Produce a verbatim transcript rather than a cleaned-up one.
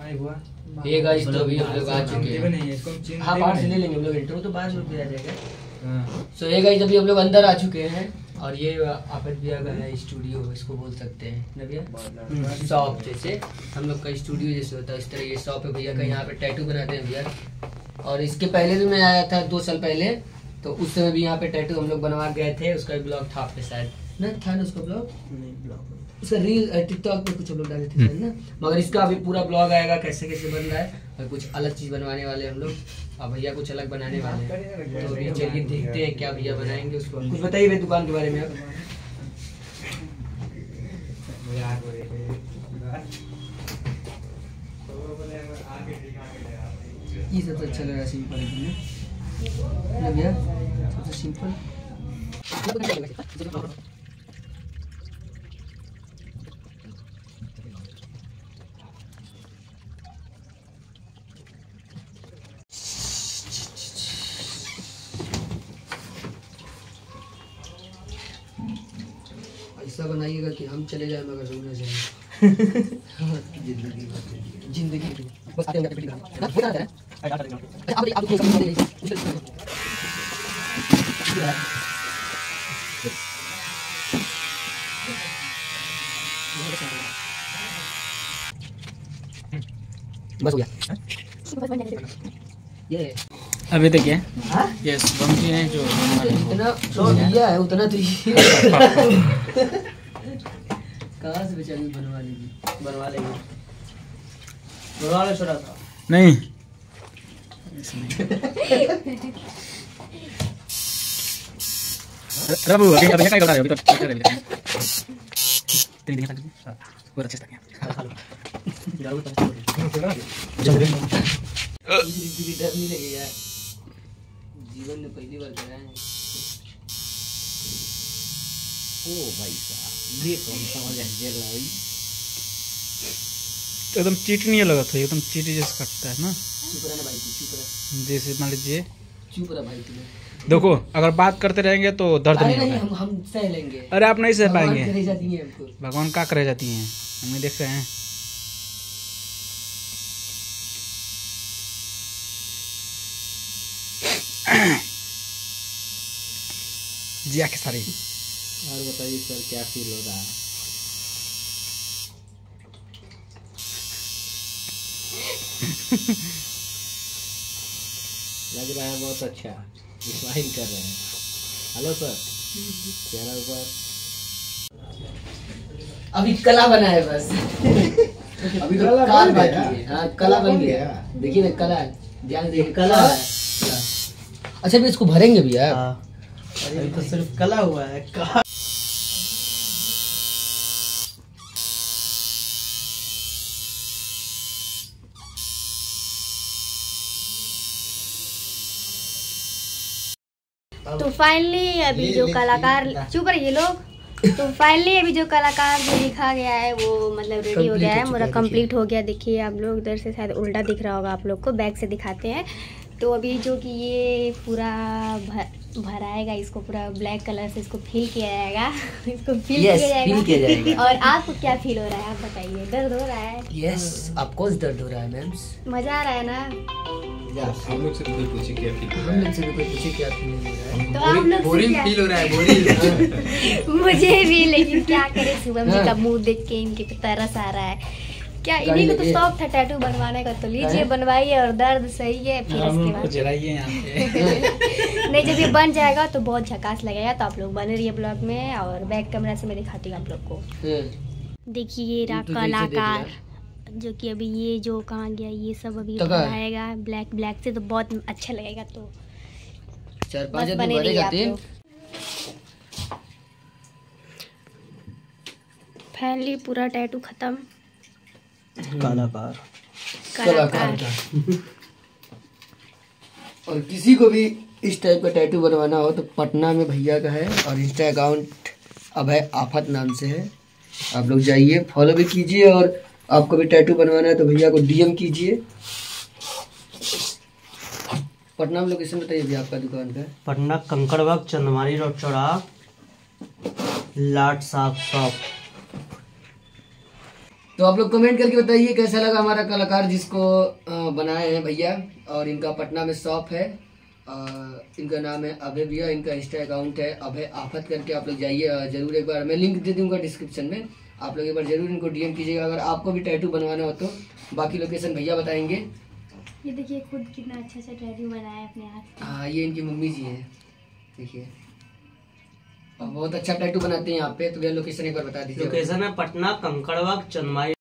ये गाइस तो अभी हम लोग आ चुके हैं। हाँ बाहर से ले लेंगे हम लोग, इंट्रो तो बाद में भी आ जाएगा। सो ये गाइस अभी हम लोग अंदर आ चुके हैं और ये आफत भैया का है स्टूडियो, इसको बोल सकते हैं ना भैया, शॉप जैसे हम लोग का स्टूडियो जैसे होता है इस तरह ये शॉप है भैया का। यहाँ पे टैटू बनाते हैं भैया। और इसके पहले भी मैं आया था दो साल पहले, तो उस समय भी यहाँ पे टैटू हम लोग बनवा गए थे। उसका भी ब्लॉग था आपके शायद ना, था ना उसका ब्लॉग? नहीं ब्लॉग उसका रील टिकटॉक पे कुछ हम लोग डाले थे ना, मगर इसका अभी पूरा ब्लॉग आएगा कैसे कैसे बन रहा है और कुछ अलग चीज बनवाने वाले हम लोग और भैया कुछ अलग बनाने वाले हैं। तो अभी चलिए देखते हैं क्या भैया बनाएंगे। उसको कुछ बताइए भाई दुकान के बारे में आप। ये सबसे अच्छा लग रहा है सिंपल है भैया, सबसे सिंपल। ऐसा बनाइएगा कि हम चले जाए मगर रुक ना जाए। जिंदगी जिंदगी बस आते हैं बस हो गया ये अभी देखिए यस बम्पी है जो इतना जो दिया है उतना तो कहाँ से बेचारी बनवा लेगी, बनवा लेगी बनवा ले छोटा सा नहीं रबू अभी अभी क्या कर रहा है अभी तो क्या कर रहा है तीन दिन तक बहुत अच्छे से किया खा लो जरूर जल्दी डर नहीं लगेगा यार, जीवन में पहली बार करा है। ओ भाई साहब ये कौन सा मजा है भाई, एकदम चीटी नहीं लगा था, एकदम चीटी जैसे कटता है ना। चुप रहा भाई तू, चुप रहा। जैसे मान लीजिए चुप रहा भाई तू। देखो अगर बात करते रहेंगे तो दर्द नहीं होगा। हम हम सह लेंगे। अरे आप नहीं सह पाएंगे, करे जाती है हमको भगवान का करे जाती हैं, हमें देख रहे हैं। जिया के सारी और बताइए सर क्या फील हो रहा है? लग रहा है बहुत अच्छा, स्माइल कर रहे हैं। हेलो सर, चेहरा ऊपर अभी कला बना है बस। अभी तो काल बाकी है। हाँ कला बन गया, देखिए ना कला, ध्यान देखिए कला है। अच्छा भी इसको भरेंगे भी यार। अरे तो सिर्फ कला हुआ है का। तो फाइनली अभी जो कलाकार, चुप रहिए लोग। तो फाइनली अभी जो कलाकार जो लिखा गया है वो मतलब रेडी हो गया है, मेरा कंप्लीट हो गया। देखिए आप लोग इधर से शायद उल्टा दिख रहा होगा आप लोग को, बैक से दिखाते हैं। तो अभी जो कि ये पूरा भर, भराएगा, इसको पूरा ब्लैक कलर से इसको फिल किया जाएगा। इसको फिल yes, किया जाएगा। फिल किया जाएगा। और आपको क्या फील हो रहा है आप बताइए? दर्द हो रहा है? यस ऑफ कोर्स दर्द हो रहा है मैम। मजा आ रहा है ना? हम लोग से तो कोई पूछे क्या फील हो रहा हम लोग से कोई पूछे क्या फील हो रहा है? तो आप लोग बोरिंग फील हो रहा है, बोरिंग। मुझे भी, लेकिन क्या करे, शुभम जी का मुंह देख के इनके पे तरस आ रहा है। क्या इन्हीं को तो शौक था टैटू बनवाने का, तो लीजिए बनवाइए और दर्द सही है। फिर इसके बाद जलाइए यहाँ पे। नहीं जब ये बन जाएगा तो बहुत झकास लगेगा। तो आप लोग बने रहिए ब्लॉग में और बैक कैमरा से मैं दिखाती हूँ आप लोग को। देखिए ये रहा कलाकार, जो कि अभी ये जो कहाँ गया ये सब अभी बनाएगा ब्लैक ब्लैक से, तो बहुत अच्छा लगेगा। तो चार पांच दिन बने जाते हैं। फाइनली पूरा टैटू खत्म। कलाकार कलाकार और किसी को भी इस टाइप का टैटू बनवाना हो तो पटना में भैया का है और इंस्टा अकाउंट अभय आफत नाम से है। आप लोग जाइए फॉलो भी कीजिए और आपको भी टैटू बनवाना है तो भैया को डीएम कीजिए। पटना में लोकेशन बताइए भैया आपका दुकान का। पटना कंकड़बाग चंदमारी रोड चौराहा लाट साफ शॉप। तो आप लोग कमेंट करके बताइए कैसा लगा हमारा कलाकार जिसको अ, बनाए हैं भैया। और इनका पटना में शॉप है, अ, इनका नाम है अभय भैया, इनका इंस्टा अकाउंट है अभय आफत करके, आप लोग जाइए अ, जरूर एक बार, मैं लिंक दे दूंगा डिस्क्रिप्शन में, आप लोग एक बार जरूर इनको डीएम कीजिएगा अगर आपको भी टैटू बनवाना हो तो। बाकी लोकेशन भैया बताएंगे। ये देखिए खुद कितना अच्छा सा टैटू बनाया है अपने हाथ। हाँ ये इनकी मम्मी जी हैं, देखिए, और बहुत अच्छा टैटू बनाते हैं यहाँ पे। तो भैया लोकेशन एक बार बता दीजिए। लोकेशन है पटना कंकड़बाग चंदमारी।